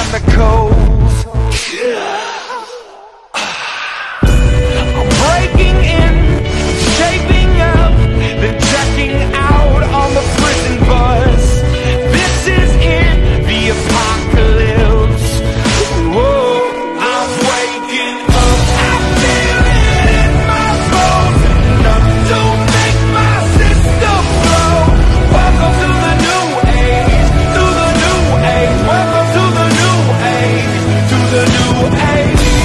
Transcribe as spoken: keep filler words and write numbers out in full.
chemicals. I'm breaking in, shaping up, then checking out on the prison bus. This is it, the apocalypse. Whoa, I'm waking up, I feel it in my bones, enough to make my system blow. Welcome to the new age, to the new age. Welcome to the new age, to the new age.